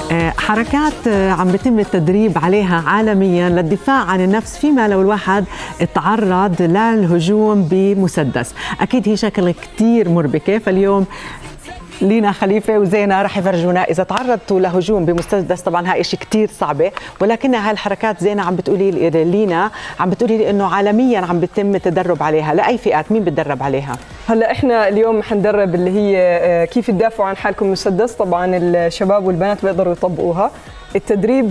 حركات عم بيتم التدريب عليها عالميا للدفاع عن النفس فيما لو الواحد تعرض للهجوم بمسدس. أكيد هي شكل كتير مربكة. فاليوم لينا خليفة وزينة رح يفرجونا إذا تعرضتوا لهجوم بمسدس. طبعا هاي شيء كتير صعبة، ولكن هالحركات زينة عم بتقولي لينا، عم بتقولي لي إنه عالميا عم بيتم التدرب عليها. لأي فئات مين بتدرب عليها؟ هلا احنا اليوم حندرب اللي هي كيف تدافعوا عن حالكم مسدس. طبعا الشباب والبنات بيقدروا يطبقوها. التدريب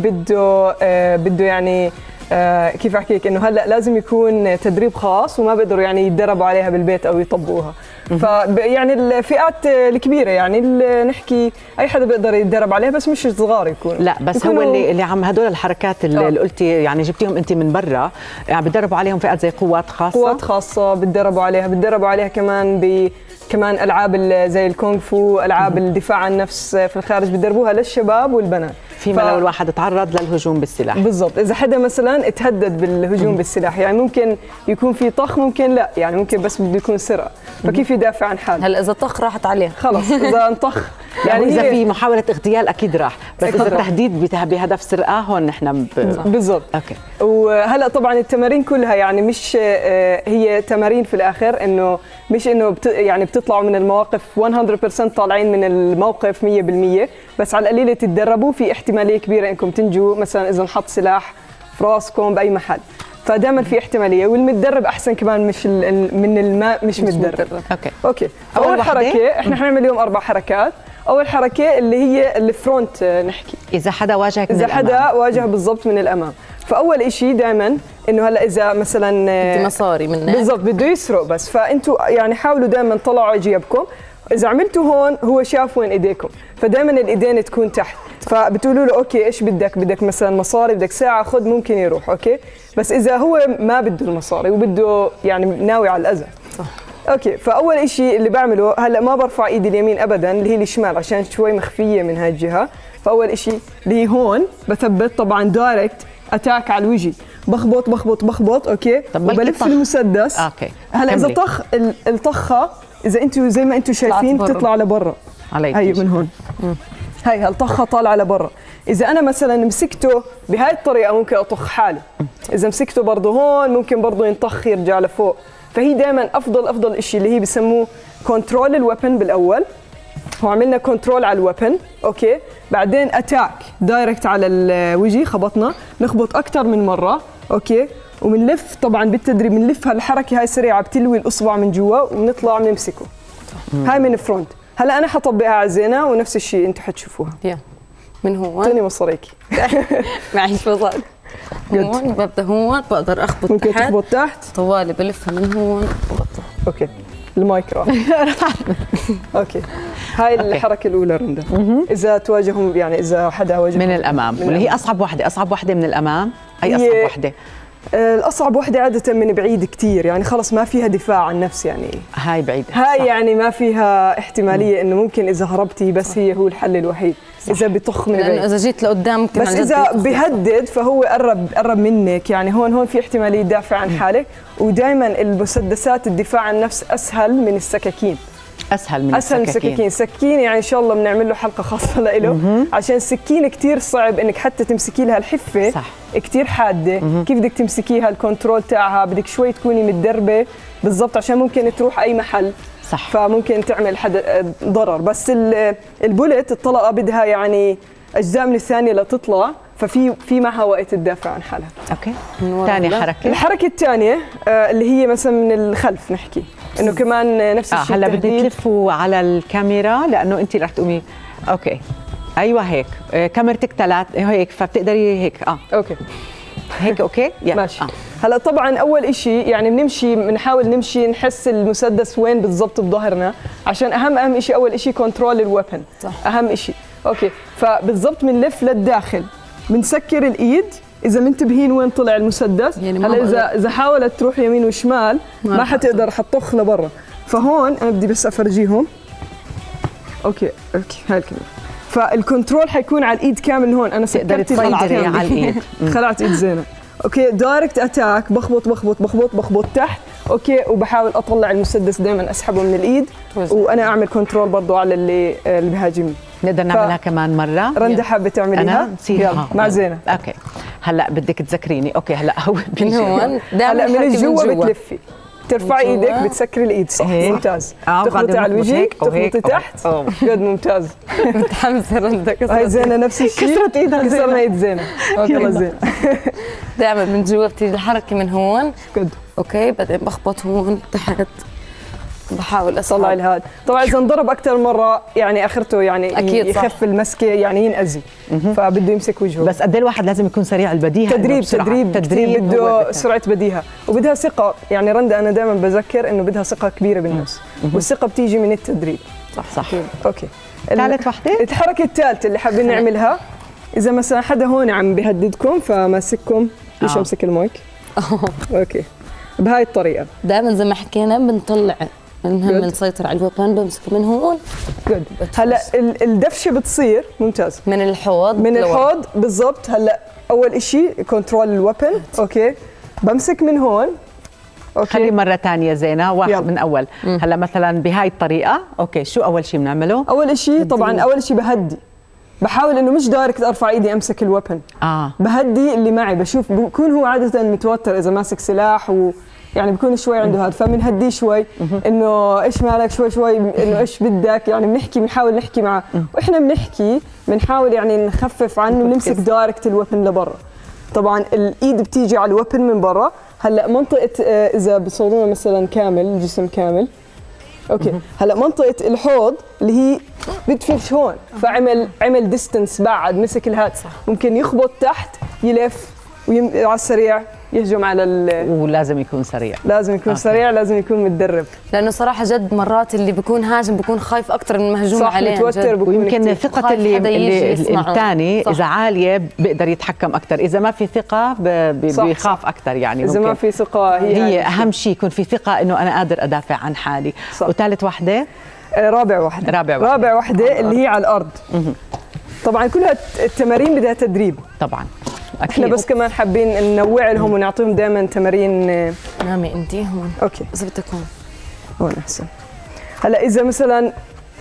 بده يعني كيف احكي لك انه هلا لازم يكون تدريب خاص وما بيقدروا يعني يتدربوا عليها بالبيت او يطبقوها. يعني الفئات الكبيره يعني اللي نحكي اي حدا بيقدر يتدرب عليها، بس مش صغار يكون. لا بس هو اللي عم هدول الحركات اللي قلتي يعني جبتيهم انت من برا، يعني بتدربوا عليهم فئات زي قوات خاصه. قوات خاصه بتدربوا عليها كمان كمان العاب زي الكونغ فو، العاب الدفاع عن النفس في الخارج بتدربوها للشباب والبنات فيما لو الواحد تعرض للهجوم بالسلاح. بالضبط، اذا حدا مثلا اتهدد بالهجوم بالسلاح، يعني ممكن يكون في طخ، ممكن لا، يعني ممكن بس بده يكون سرقه، فكيف يدافع عن حاله؟ هلا اذا طخ راحت عليه خلص. اذا انطخ يعني اذا في محاوله اغتيال اكيد راح، بس اذا التهديد بهدف سرقه هون نحن بالضبط. اوكي. وهلا طبعا التمارين كلها يعني مش هي تمارين في الاخر، انه مش انه يعني بتطلعوا من المواقف 100% طالعين من الموقف 100%، بس على القليله تتدربوا. في احتماليه كبيره انكم تنجوا مثلا اذا انحط سلاح في راسكم باي محل، فدائما في احتماليه. والمتدرب احسن كمان مش من الماء مش متدرب. اوكي. اول حركه احنا حنعمل اليوم 4 حركات. اول حركه اللي هي الفرونت نحكي، اذا حدا واجهك من الامام، اذا حدا واجه بالضبط من الامام. فاول شيء دائما انه هلا اذا مثلا بدي مصاري منك بالضبط بده يسرق بس، فانتوا يعني حاولوا دائما طلعوا جيبكم. اذا عملتوا هون هو شاف وين ايديكم، فدائما الايدين تكون تحت، فبتقولوا له اوكي ايش بدك مثلا مصاري، بدك ساعه، خذ، ممكن يروح. اوكي. بس اذا هو ما بده المصاري وبده يعني ناوي على الاذى، صح. اوكي. فاول شيء اللي بعمله هلا ما برفع ايدي اليمين ابدا، اللي هي الشمال عشان شوي مخفيه من هاي الجهه. فاول شيء اللي هي هون بثبت طبعا دايركت اتاك على الوجه، بخبط. اوكي. وبلف المسدس. اوكي. هلا اذا طخ الطخه، اذا انتم زي ما انتم شايفين بتطلع لبرا، هي من هون. هي الطخه طالعه لبرا. اذا انا مثلا مسكته بهاي الطريقه ممكن اطخ حالي، اذا مسكته برضه هون ممكن برضه ينطخ يرجع لفوق. فهي دائما افضل شيء اللي هي بسموه كنترول الويبن بالاول. هو عملنا كنترول على الويبن. اوكي. بعدين اتاك دايركت على الوجه، خبطنا، نخبط اكثر من مره. اوكي. وبنلف طبعا بالتدريب، بنلف هالحركه هاي سريعه، بتلوي الاصبع من جوا وبنطلع بنمسكه. هاي من فرونت. هلا انا حطبقها على زينه ونفس الشيء انتم حتشوفوها. من هون اعطيني مصاريكي. معيش مصاري. هون ببدا هون بقدر اخبط ممكن تحت، تخبط تحت طوالي بلفها من هون. اوكي. المايك راح. اوكي. هاي الحركه الاولى رندا. اذا تواجههم يعني اذا حدا واجه من الامام، واللي هي اصعب وحده من الامام. اي اصعب وحده؟ الأصعب وحدة عادة من بعيد كتير، يعني خلص ما فيها دفاع عن نفس، يعني هاي بعيدة، هاي صح. يعني ما فيها احتمالية إنه ممكن إذا هربتي، بس صح. هو الحل الوحيد صح. إذا بيطخ من بعيد، إذا جيت لقدام ممكن، بس إذا بيهدد فهو قرب منك، يعني هون في احتمالية تدافع عن حالك. ودائما المسدسات الدفاع عن النفس أسهل من السكاكين. اسهل من السكاكين. سكين يعني ان شاء الله بنعمل له حلقه خاصه له، عشان السكين كثير صعب انك حتى تمسكي لها الحفه، صح. كثير حاده. كيف بدك تمسكيها، الكنترول تاعها بدك شوي تكوني متدربه بالضبط، عشان ممكن تروح اي محل، صح. فممكن تعمل ضرر. بس البولت الطلقه بدها يعني اجزاء من الثانيه لتطلع، ففي معها وقت تدافع عن حالها. اوكي. ثاني حركه، الحركه الثانيه اللي هي مثلا من الخلف نحكي انه كمان نفس الشيء. هلا بدي تلفوا على الكاميرا لانه انت رح تقومي. اوكي. ايوه هيك، كاميرتك 3 هيك، فبتقدري هيك. اوكي. هيك اوكي. ماشي. هلا طبعا اول شيء يعني بنحاول نمشي نحس المسدس وين بالضبط بظهرنا، عشان اهم شيء اول شيء كنترول الويبن، اهم شيء. اوكي. فبالضبط بنلف للداخل، بنسكر الايد اذا منتبهين وين طلع المسدس. يعني هلا اذا حاولت تروح يمين وشمال ما حتقدر، حتطخ لبرا. فهون انا بدي بس افرجيهم. اوكي هاي الكاميرا. فالكنترول حيكون على الايد كامل هون. انا سكرت على الايد. خلعت ايد زينه. اوكي. دايركت اتاك، بخبط تحت. اوكي. وبحاول اطلع المسدس، دائما اسحبه من الايد وانا اعمل كنترول برضه على اللي بهاجمني. نقدر نعملها كمان مره. رندا حابه تعمليها؟ انا يلا مع زينب. اوكي هلا بدك تذكريني. اوكي هلا هو من هون هلا من الجوا بتلفي، ترفعي ايدك بتسكري الايد صح. ممتاز. تخلطي على الوجه، تخلطي تحت. جد ممتاز. متحمسه رندا. هاي زينه نفس الشيء، كسرت ايدها. كسرنا ايد زينه. يلا زين. دائما من جوا بتيجي الحركه من هون. جد. اوكي بعدين بخبط هون تحت، بحاول اطلع الهاد. طبعا اذا انضرب اكثر مره يعني اخرته يعني أكيد يخف المسكه يعني ينأذي، فبده يمسك وجهه. بس قد ايه الواحد لازم يكون سريع البديهه؟ تدريب بده سرعه بديهه وبدها ثقه. يعني رندا انا دائما بذكر انه بدها ثقه كبيره بالنفس، والثقه بتيجي من التدريب. صح. اوكي ثالث وحده الحركه الثالثه اللي حابين نعملها، اذا مثلا حدا هون عم بيهددكم فماسككم ليش امسك المايك. اوكي بهاي الطريقه دائما زي ما حكينا بنطلع المهم نسيطر على الوبن، بمسك من هون. هلا الدفشه بتصير ممتاز من الحوض بالضبط. هلا اول شيء كنترول الوبن. اوكي بمسك من هون. اوكي خلي مره ثانيه زينه واحد من اول. هلا مثلا بهاي الطريقه. اوكي شو اول شيء بنعمله؟ اول شيء طبعا اول شيء بهدي، بحاول انه مش دايركت ارفع ايدي امسك الوبن. بهدي اللي معي، بشوف بكون هو عاده متوتر اذا ماسك سلاح يعني بكون شوي عنده هذا، فبنهديه شوي انه ايش مالك شوي انه ايش بدك، يعني بنحاول نحكي معه، واحنا بنحكي بنحاول يعني نخفف عنه ونمسك دايركت الوبن لبرا. طبعا الايد بتيجي على الوبن من برا. هلا منطقه اذا بصورونا مثلا كامل الجسم كامل. اوكي هلا منطقه الحوض اللي هي بدفش هون، فعمل ديستنس بعد، مسك الهات ممكن يخبط تحت يلف على السريع يهجم على ولازم يكون سريع. لازم يكون سريع، لازم يكون متدرب، لانه صراحه جد مرات اللي بيكون هاجم بيكون خايف اكثر من مهجوم عليه. متوتر. ويمكن ثقه اللي الثاني اذا عاليه بيقدر يتحكم اكثر، اذا ما في ثقه بيخاف اكثر. يعني اذا ما في ثقه هي اهم شيء يكون في ثقه انه انا قادر ادافع عن حالي. وثالث وحده رابع وحده اللي هي على الارض. طبعا كلها التمارين بدها تدريب طبعا. احنا بس كمان حابين ننوع لهم ونعطيهم دائما تمارين. نامي انت هون. اوكي اذا بدك هون احسن. هلا اذا مثلا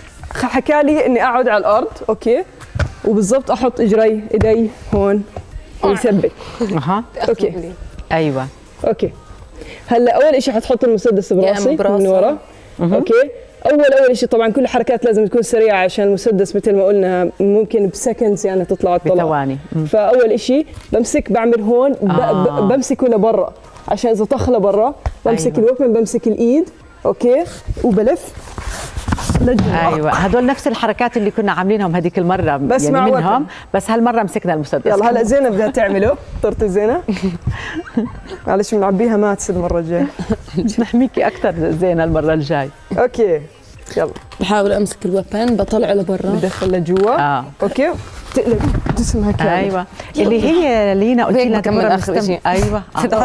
حكى لي اني اقعد على الارض، اوكي، وبالضبط احط ايدي هون ويثبت. اوكي ايوه اوكي. هلا اول شيء حتحط المسدس براسي من ورا. اوكي اول شيء طبعا كل الحركات لازم تكون سريعه عشان المسدس مثل ما قلنا ممكن بسكندز يعني تطلع الطلقه بثواني. فاول شيء بمسك بعمل هون بمسكه لبرا عشان اذا طخ لبرا بمسك الوبن، بمسك الايد. اوكي وبلف ايوه هدول نفس الحركات اللي كنا عاملينهم هذيك المره بس يعني مع منهم بس هالمره مسكنا المسدس. يلا هلا زينب بدها تعمله طرت زينب. معلش بنعبيها ماتس المره الجايه. مش نحميكي اكثر زينه المره الجاي. اوكي يلا بحاول امسك الوبن بطلعه لبرا بدخل لجوا. اوكي تقلب جسمها كامل. ايوه اللي هي لينا قلت لنا كمان اخر شيء. ايوه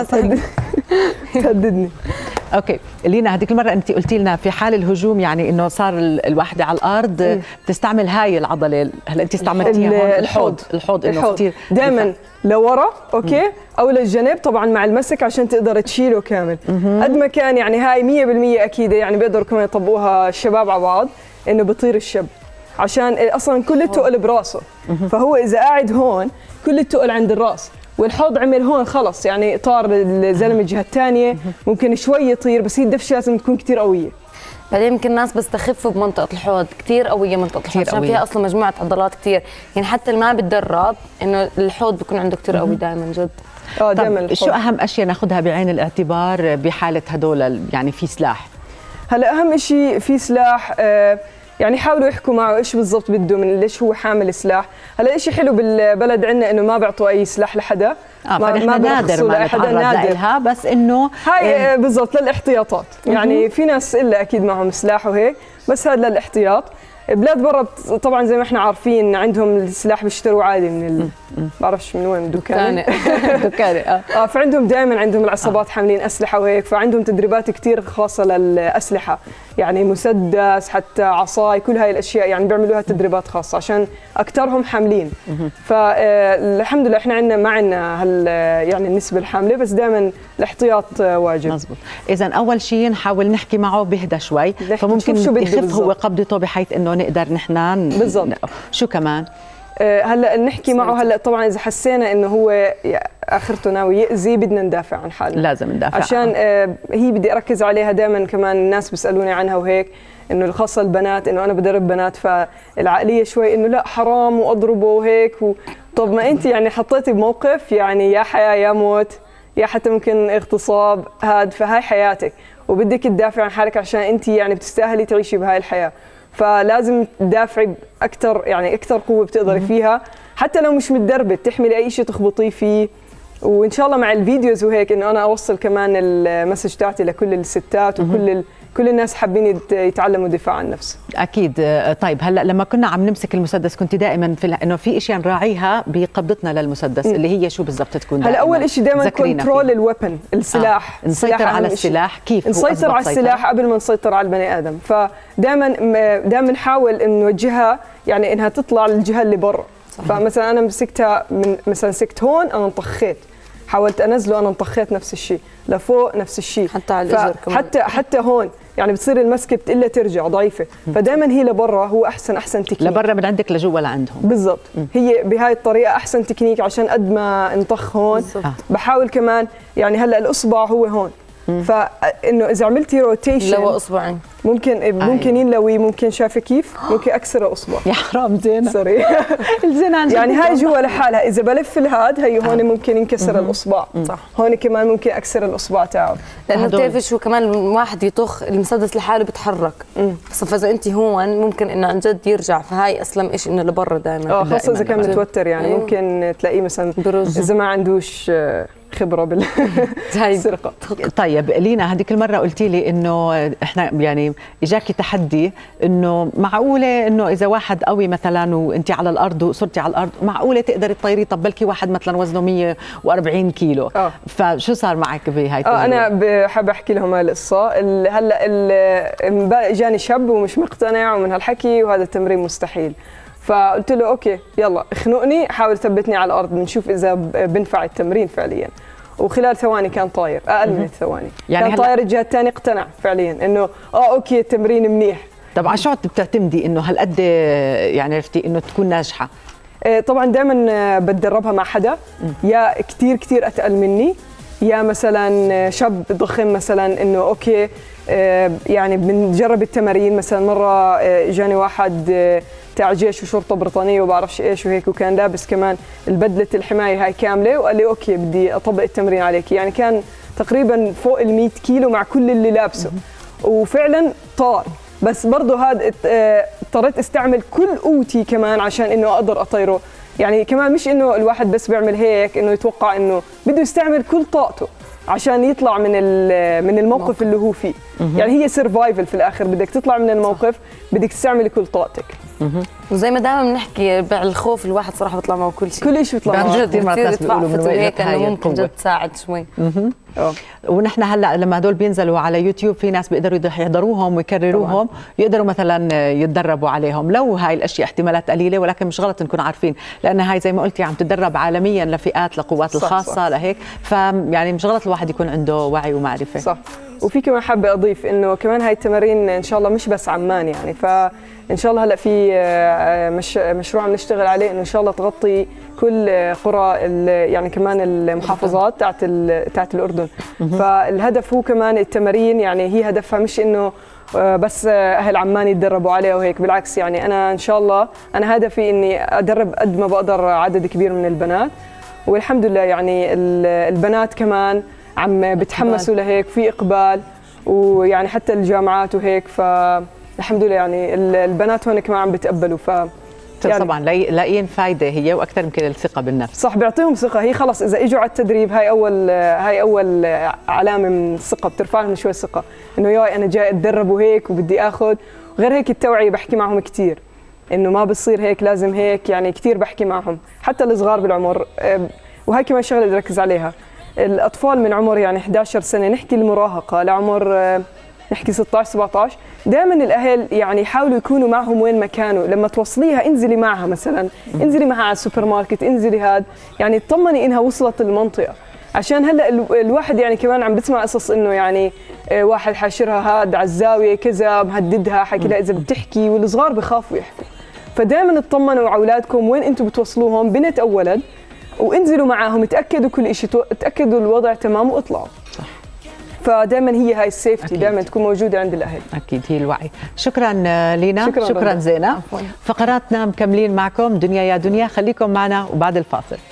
تهددني. اوكي لينا هذيك المره انت قلتي لنا في حال الهجوم يعني انه صار الوحده على الارض بتستعمل هاي العضله. هلا انت استعملتيها هون الحوض انه كثير دائما لورا. اوكي او للجنب طبعا مع المسك عشان تقدر تشيله كامل. قد ما كان يعني هاي 100% اكيده يعني بيقدروا كمان يطبقوها الشباب على بعض انه بيطير الشب عشان اصلا كل التقل براسه. فهو اذا قاعد هون كل التقل عند الراس والحوض عمل هون خلص يعني طار الزلمه الجهه الثانيه ممكن شوي يطير، بس هي الدفشه لازم تكون كثير قويه. بعدين يمكن الناس بس تخف بمنطقه الحوض كثير قويه، منطقه الحوض عشان فيها اصلا مجموعه عضلات كثير، يعني حتى اللي ما بتدرب انه الحوض بيكون عنده كثير قوي دائما جد. دائما. شو اهم اشياء ناخذها بعين الاعتبار بحاله هدول يعني في سلاح؟ هلا اهم شيء في سلاح يعني حاولوا يحكوا معه ايش بالضبط بده من ليش هو حامل سلاح. هلا شيء حلو بالبلد عندنا انه ما بيعطوا اي سلاح لحدا. ما نادر ما نتعرض لها بس انه هاي بالضبط للاحتياطات. يعني في ناس الا اكيد معهم سلاح وهيك، بس هذا للاحتياط. بلاد برا طبعا زي ما احنا عارفين عندهم السلاح بيشتروا عادي من بعرفش من وين، دكاني دكاني فعندهم دائما عندهم العصابات حاملين اسلحه وهيك، فعندهم تدريبات كثير خاصه للاسلحه، يعني مسدس حتى عصاي، كل هاي الاشياء يعني بيعملوها تدريبات خاصه عشان اكثرهم حاملين. فالحمد لله احنا عندنا ما عندنا يعني النسبه الحامله، بس دائما الاحتياط واجب. مزبوط. اذا اول شيء نحاول نحكي معه بهدى شوي، فممكن يخف هو قبضته بحيث انه نقدر نحن بالضبط. شو كمان هلا نحكي معه. هلا طبعا اذا حسينا انه هو اخرته ناوي يأذي بدنا ندافع عن حالنا، لازم ندافع عشان هي بدي اركز عليها دائما. كمان الناس بيسالوني عنها وهيك، انه الخاصه البنات، انه انا بدرب بنات، فالعقليه شوي انه لا حرام واضربه وهيك طب ما انت يعني حطيتي بموقف يعني يا حياه يا موت، يا حتى ممكن اغتصاب فهاي حياتك وبدك تدافع عن حالك عشان انت يعني بتستاهلي تعيشي بهاي الحياه. فلازم تدافعي باكثر يعني اكثر قوه بتقدري فيها، حتى لو مش متدربه تحملي اي شيء تخبطيه فيه. وان شاء الله مع الفيديوز وهيك انه انا اوصل كمان المسج تاعتي لكل الستات كل الناس حابين يتعلموا دفاع عن النفس. اكيد. طيب هلا لما كنا عم نمسك المسدس كنت دائما انه في اشياء نراعيها بقبضتنا للمسدس اللي هي شو بالضبط تكون؟ هلا اول شيء دائما كنترول الويبن، السلاح. نسيطر على السلاح. كيف نسيطر على السلاح قبل ما نسيطر على البني ادم؟ فدائما نحاول نوجهها يعني انها تطلع للجهه اللي برا. فمثلا انا مسكتها من مثلا مسكت هون انا انطخيت، حاولت انزله انا انطخيت نفس الشيء، لفوق نفس الشيء، حتى على الاجر كمان، حتى هون يعني بتصير المسكه بتقلها ترجع ضعيفه. فدائما هي لبرا هو احسن تكنيك، لبرا من عندك لجوا لعندهم بالضبط. هي بهاي الطريقه احسن تكنيك عشان قد ما انطخ هون. بحاول كمان يعني هلا الاصبع هو هون، فانه اذا عملتي روتيشن لو اصبعين ممكن ينلوي، ممكن شايفه كيف ممكن اكسر اصبع. يا حرام زين سوري الزين يعني هاي جوا لحالها، اذا بلف الهاد هي هون ممكن ينكسر الاصبع، صح. هون كمان ممكن اكسر الاصبع تاعه، لانه بتعرفي شو كمان الواحد يطخ المسدس لحاله بيتحرك، فاذا انت هون ممكن انه عن جد يرجع، فهاي اسلم شيء انه لبرا دائما. خاصه اذا كان متوتر يعني ممكن تلاقيه مثلا اذا ما عندوش خبره بالسرقه. طيب لينا هذيك المره قلتي لي انه احنا يعني اجاكي تحدي انه معقوله انه اذا واحد قوي مثلا وانت على الارض وصرتي على الارض معقوله تقدري تطيري؟ طب بلكي واحد مثلا وزنه 140 كيلو فشو صار معك بهاي التجربه؟ انا بحب احكي لهم هاي القصه. هلا اجاني شاب ومش مقتنع ومن هالحكي وهذا التمرين مستحيل، فقلت له اوكي يلا اخنقني، حاول ثبتني على الارض بنشوف اذا بنفع التمرين فعليا. وخلال ثواني كان طاير، اقل من الثواني يعني كان طاير. الجهه الثانيه اقتنع فعليا انه اوكي التمرين منيح. طب على شو بتعتمدي انه هالقد يعني عرفتي انه تكون ناجحه؟ طبعا دائما بتدربها مع حدا يا كثير اتقل مني، يا مثلا شاب ضخم مثلا انه اوكي يعني بنجرب التمارين. مثلا مره اجاني واحد تاع جيش وشرطه بريطانيه وبعرفش ايش وهيك، وكان لابس كمان البدله الحمايه هاي كامله، وقال لي اوكي بدي اطبق التمرين عليك. يعني كان تقريبا فوق ال 100 كيلو مع كل اللي لابسه، وفعلا طار. بس برضه هذا اضطريت استعمل كل قوتي كمان عشان انه اقدر اطيره. يعني كمان مش انه الواحد بس بيعمل هيك انه يتوقع، انه بده يستعمل كل طاقته عشان يطلع من الموقف اللي هو فيه. يعني هي سرفايفل في الاخر، بدك تطلع من الموقف بدك تستعملي كل طاقتك. وزي ما دائما بنحكي بالخوف الواحد صراحه بيطلع معه كل شيء، كل شيء بيطلع معه. جد كثير مرات بيقولوا من هيك انه ممكن جد تساعد شوي. ونحن هلا لما هدول بينزلوا على يوتيوب في ناس بيقدروا يحضروهم ويكرروهم، يقدروا مثلا يتدربوا عليهم. لو هاي الاشياء احتمالات قليله، ولكن مش غلط نكون عارفين، لان هاي زي ما قلتي عم تدرب عالميا لفئات لقوات الخاصه لهيك، فيعني مش غلط الواحد يكون عنده وعي ومعرفه. صح. وفي كمان حابه اضيف انه كمان هاي التمارين ان شاء الله مش بس عمان يعني، فان شاء الله هلا في مشروع عم نشتغل عليه انه ان شاء الله تغطي كل قرى يعني كمان المحافظات تاعت الاردن. فالهدف هو كمان التمارين، يعني هي هدفها مش انه بس اهل عمان يتدربوا عليها وهيك، بالعكس يعني انا ان شاء الله انا هدفي اني ادرب قد ما بقدر عدد كبير من البنات، والحمد لله يعني البنات كمان عم بتحمسوا لهيك، في اقبال، ويعني حتى الجامعات وهيك، فالحمد لله يعني البنات هون كمان عم بتقبلوا. يعني طبعا لاقيين فايده هي، واكثر يمكن الثقه بالنفس. صح، بيعطيهم ثقه. هي خلص اذا اجوا على التدريب هاي اول علامه من الثقه، بترفع لهم شوي الثقه انه ياي انا جاي اتدرب وهيك وبدي اخذ. وغير هيك التوعيه بحكي معهم كثير، انه ما بصير هيك، لازم هيك. يعني كثير بحكي معهم حتى الصغار بالعمر. وهي كمان شغله بدي اركز عليها، الاطفال من عمر يعني 11 سنه، نحكي المراهقه لعمر نحكي 16 17، دائما الاهل يعني يحاولوا يكونوا معهم وين ما كانوا. لما توصليها انزلي معها مثلا، انزلي معها على السوبر ماركت، انزلي هاد، يعني اطمني انها وصلت المنطقه. عشان هلا الواحد يعني كمان عم بسمع قصص انه يعني واحد حاشرها هاد على الزاويه كذا، مهددها، حكي لها اذا بتحكي، والصغار بخافوا يحكوا. فدائما اطمنوا على اولادكم وين انتم بتوصلوهم، بنت او ولد، وانزلوا معاهم، تاكدوا كل شيء، تاكدوا الوضع تمام واطلعوا. فدائما هي هاي السيفتي دائما تكون موجوده عند الاهل. اكيد هي الوعي. شكرا لينا، شكرا زينة. فقراتنا مكملين معكم، دنيا يا دنيا، خليكم معنا وبعد الفاصل.